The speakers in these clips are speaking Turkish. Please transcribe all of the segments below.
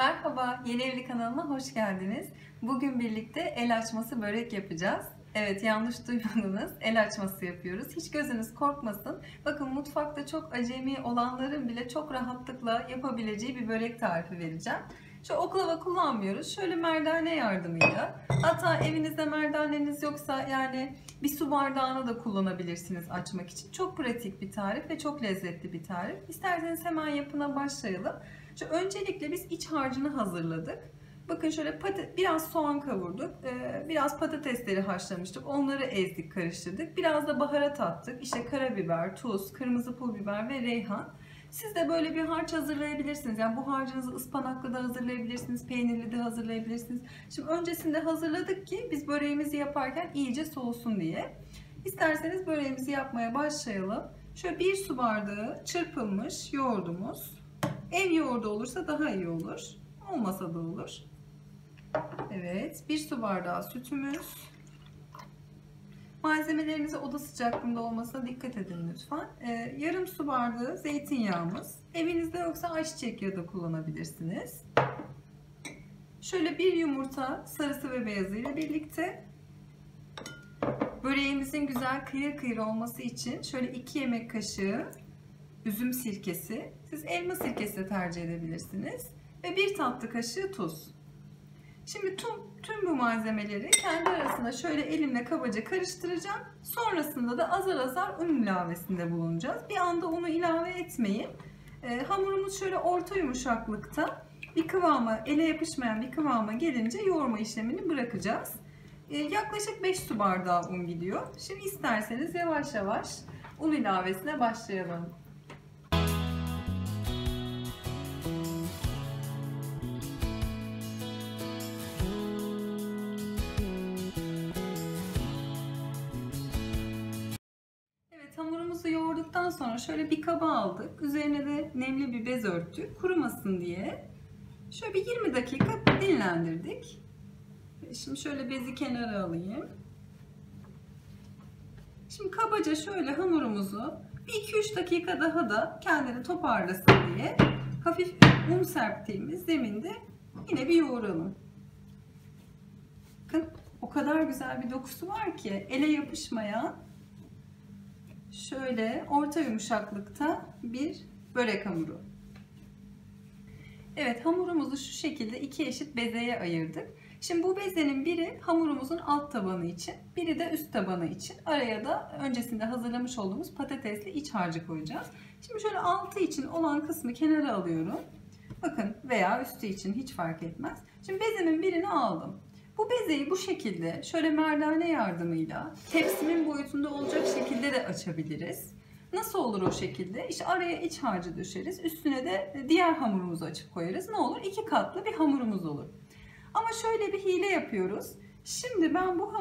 Merhaba, Yeni Evli kanalıma hoş geldiniz. Bugün birlikte el açması börek yapacağız. Evet, yanlış duymadınız. El açması yapıyoruz. Hiç gözünüz korkmasın. Bakın mutfakta çok acemi olanların bile çok rahatlıkla yapabileceği bir börek tarifi vereceğim. Şu oklava kullanmıyoruz. Şöyle merdane yardımıyla. Hatta evinizde merdaneniz yoksa yani bir su bardağını da kullanabilirsiniz açmak için. Çok pratik bir tarif ve çok lezzetli bir tarif. İsterseniz hemen yapına başlayalım. Öncelikle biz iç harcını hazırladık. Bakın şöyle biraz soğan kavurduk, biraz patatesleri haşlamıştık, onları ezdik, karıştırdık. Biraz da baharat attık, işte karabiber, tuz, kırmızı pul biber ve reyhan. Siz de böyle bir harç hazırlayabilirsiniz. Yani bu harcınızı ıspanaklı da hazırlayabilirsiniz, peynirli de hazırlayabilirsiniz. Şimdi öncesinde hazırladık ki biz böreğimizi yaparken iyice soğusun diye. İsterseniz böreğimizi yapmaya başlayalım. Şöyle bir su bardağı çırpılmış yoğurdumuz. Ev yoğurdu olursa daha iyi olur. Olmasa da olur. Evet, bir su bardağı sütümüz. Malzemelerimizi oda sıcaklığında olmasına dikkat edin lütfen. Yarım su bardağı zeytinyağımız. Evinizde yoksa ayçiçek yağı da kullanabilirsiniz. Şöyle bir yumurta sarısı ve beyazı ile birlikte böreğimizin güzel kıyır kıyır olması için şöyle 2 yemek kaşığı üzüm sirkesi. Siz elma sirkesi de tercih edebilirsiniz. Ve 1 tatlı kaşığı tuz. Şimdi tüm bu malzemeleri kendi arasında şöyle elimle kabaca karıştıracağım. Sonrasında da azar azar un ilavesinde bulunacağız. Bir anda unu ilave etmeyin. Hamurumuz şöyle orta yumuşaklıkta bir kıvama, ele yapışmayan bir kıvama gelince yoğurma işlemini bırakacağız. Yaklaşık 5 su bardağı un gidiyor. Şimdi isterseniz yavaş yavaş un ilavesine başlayalım. Hamurumuzu yoğurduktan sonra şöyle bir kaba aldık. Üzerine de nemli bir bez örttük. Kurumasın diye. Şöyle bir 20 dakika dinlendirdik. Şimdi şöyle bezi kenara alayım. Şimdi kabaca şöyle hamurumuzu bir 2-3 dakika daha da kendini toparlasın diye hafif un serptiğimiz zeminde yine bir yoğuralım. Bakın o kadar güzel bir dokusu var ki ele yapışmayan, şöyle orta yumuşaklıkta bir börek hamuru. Evet, hamurumuzu şu şekilde 2 eşit bezeye ayırdık. Şimdi bu bezenin biri hamurumuzun alt tabanı için, biri de üst tabanı için. Araya da öncesinde hazırlamış olduğumuz patatesli iç harcı koyacağız. Şimdi şöyle altı için olan kısmı kenara alıyorum. Bakın, veya üstü için hiç fark etmez. Şimdi bezemin birini aldım. Bu bezeyi bu şekilde şöyle merdane yardımıyla tepsimin boyutunda olacak şekilde de açabiliriz. Nasıl olur o şekilde? İşte araya iç harcı düşeriz. Üstüne de diğer hamurumuzu açıp koyarız. Ne olur? 2 katlı bir hamurumuz olur. Ama şöyle bir hile yapıyoruz. Şimdi ben bu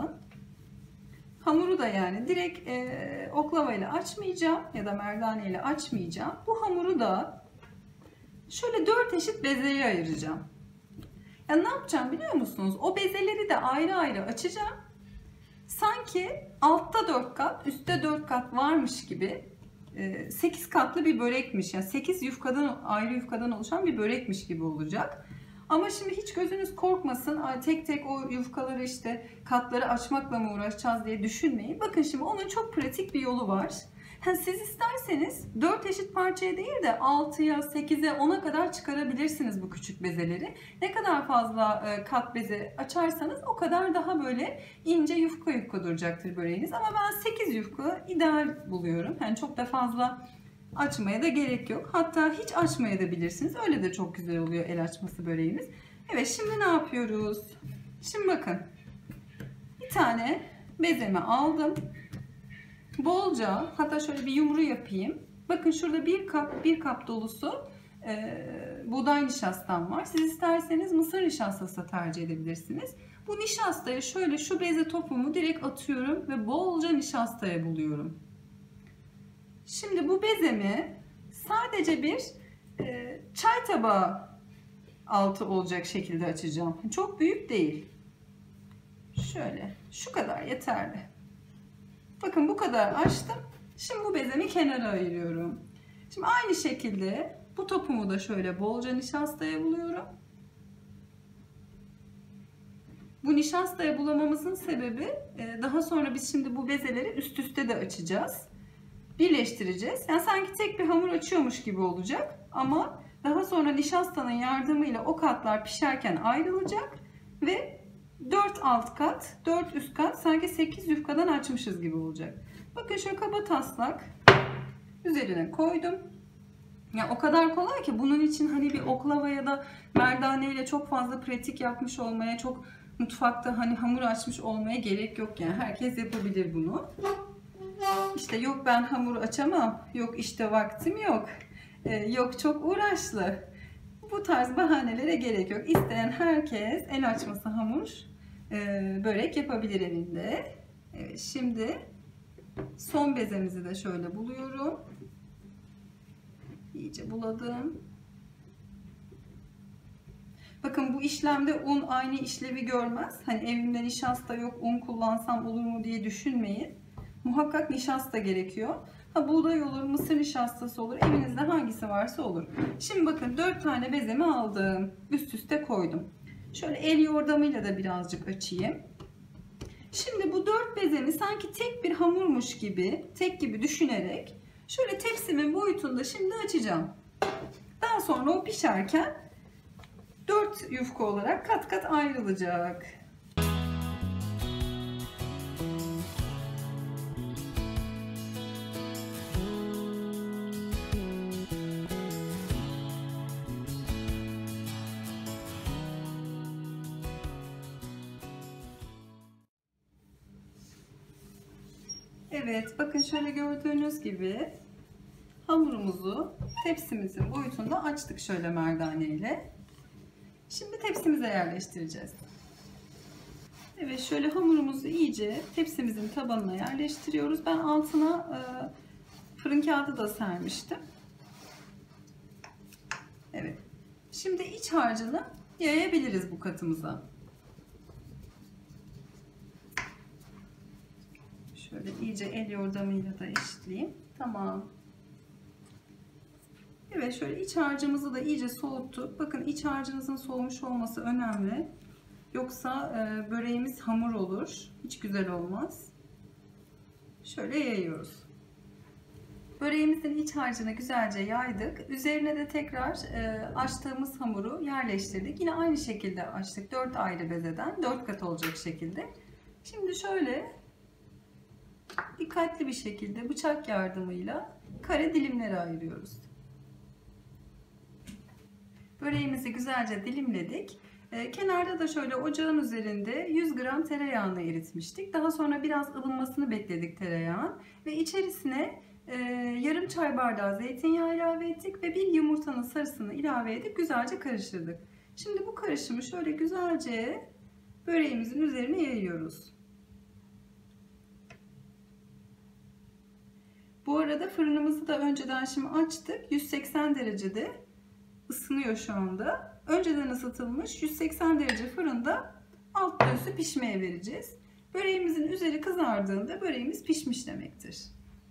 hamuru da yani direkt oklava ile açmayacağım ya da merdane ile açmayacağım. Bu hamuru da şöyle 4 eşit bezeye ayıracağım. Yani ne yapacağım biliyor musunuz? O bezeleri de ayrı ayrı açacağım. Sanki altta 4 kat, üstte 4 kat varmış gibi 8 katlı bir börekmiş. Yani 8 ayrı yufkadan oluşan bir börekmiş gibi olacak. Ama şimdi hiç gözünüz korkmasın. Tek tek o yufkaları işte katları açmakla mı uğraşacağız diye düşünmeyin. Bakın şimdi onun çok pratik bir yolu var. Siz isterseniz 4 eşit parçaya değil de 6'ya, 8'e, 10'a kadar çıkarabilirsiniz bu küçük bezeleri. Ne kadar fazla kat beze açarsanız o kadar daha böyle ince yufka yufka duracaktır böreğiniz. Ama ben 8 yufka ideal buluyorum. Yani çok da fazla açmaya da gerek yok. Hatta hiç açmaya da bilirsiniz. Öyle de çok güzel oluyor el açması böreğimiz. Evet, şimdi ne yapıyoruz? Şimdi bakın. Bir tane bezemi aldım. Bolca, hatta şöyle bir yumru yapayım. Bakın şurada bir kap dolusu buğday nişastam var. Siz isterseniz mısır nişastası da tercih edebilirsiniz. Bu nişastayı şöyle şu beze topumu direkt atıyorum ve bolca nişastaya buluyorum. Şimdi bu bezemi sadece bir çay tabağı altı olacak şekilde açacağım. Çok büyük değil. Şöyle şu kadar yeterli. Bakın bu kadar açtım. Şimdi bu bezemi kenara ayırıyorum. Şimdi aynı şekilde Bu topumu da şöyle bolca nişastaya buluyorum. Bu nişastaya bulamamızın sebebi daha sonra biz şimdi bu bezeleri üst üste de açacağız. Birleştireceğiz. Yani sanki tek bir hamur açıyormuş gibi olacak ama daha sonra nişastanın yardımıyla o katlar pişerken ayrılacak ve 4 alt kat, 4 üst kat sanki 8 yufkadan açmışız gibi olacak. Bakın şöyle kaba taslak üzerine koydum. Ya o kadar kolay ki bunun için hani bir oklava ya da merdane ile çok fazla pratik yapmış olmaya, çok mutfakta hani hamur açmış olmaya gerek yok yani. Herkes yapabilir bunu. İşte yok ben hamur açamam, yok işte vaktim yok, yok çok uğraşlı. Bu tarz bahanelere gerek yok. İsteyen herkes el açması hamur, börek yapabilir evinde. Evet, şimdi son bezemizi de şöyle buluyorum. İyice buladım. Bakın bu işlemde un aynı işlevi görmez. Hani evimde nişasta yok, un kullansam olur mu diye düşünmeyin. Muhakkak nişasta gerekiyor. Ha buğday olur, mısır nişastası olur. Evinizde hangisi varsa olur. Şimdi bakın 4 tane bezemi aldım. Üst üste koydum. Şöyle el yordamıyla da birazcık açayım. Şimdi bu 4 bezemi sanki tek bir hamurmuş gibi, tek gibi düşünerek şöyle tepsimin boyutunda şimdi açacağım. Daha sonra o pişerken 4 yufka olarak kat kat ayrılacak. Evet, bakın şöyle gördüğünüz gibi hamurumuzu tepsimizin boyutunda açtık şöyle merdane ile. Şimdi tepsimize yerleştireceğiz. Evet, şöyle hamurumuzu iyice tepsimizin tabanına yerleştiriyoruz. Ben altına fırın kağıdı da sermiştim. Evet. Şimdi iç harcını yayabiliriz bu katımıza. Şöyle iyice el yordamıyla da eşitleyeyim. Tamam. Evet, şöyle iç harcımızı da iyice soğuttuk. Bakın iç harcınızın soğumuş olması önemli. Yoksa böreğimiz hamur olur. Hiç güzel olmaz. Şöyle yayıyoruz. Böreğimizin iç harcını güzelce yaydık. Üzerine de tekrar açtığımız hamuru yerleştirdik. Yine aynı şekilde açtık. 4 ayrı bezeden 4 kat olacak şekilde. Şimdi şöyle dikkatli bir şekilde bıçak yardımıyla kare dilimlere ayırıyoruz. Böreğimizi güzelce dilimledik. Kenarda da şöyle ocağın üzerinde 100 gram tereyağını eritmiştik. Daha sonra biraz ılınmasını bekledik tereyağın. Ve içerisine yarım çay bardağı zeytinyağı ilave ettik. Ve bir yumurtanın sarısını ilave edip güzelce karıştırdık. Şimdi bu karışımı şöyle güzelce böreğimizin üzerine yayıyoruz. Bu arada fırınımızı da önceden şimdi açtık. 180 derecede ısınıyor şu anda. Önceden ısıtılmış 180 derece fırında alt üstü pişmeye vereceğiz. Böreğimizin üzeri kızardığında böreğimiz pişmiş demektir.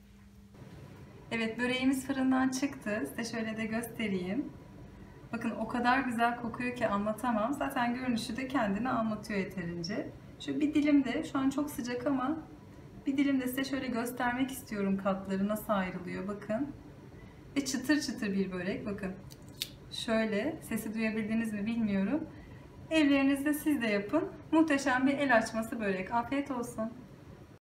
Evet, böreğimiz fırından çıktı. Size şöyle de göstereyim. Bakın o kadar güzel kokuyor ki anlatamam. Zaten görünüşü de kendini anlatıyor yeterince. Şu bir dilim de şu an çok sıcak ama bir dilim de size şöyle göstermek istiyorum, katları nasıl ayrılıyor bakın. Ve çıtır çıtır bir börek bakın. Şöyle sesi duyabildiniz mi bilmiyorum. Evlerinizde siz de yapın. Muhteşem bir el açması börek. Afiyet olsun.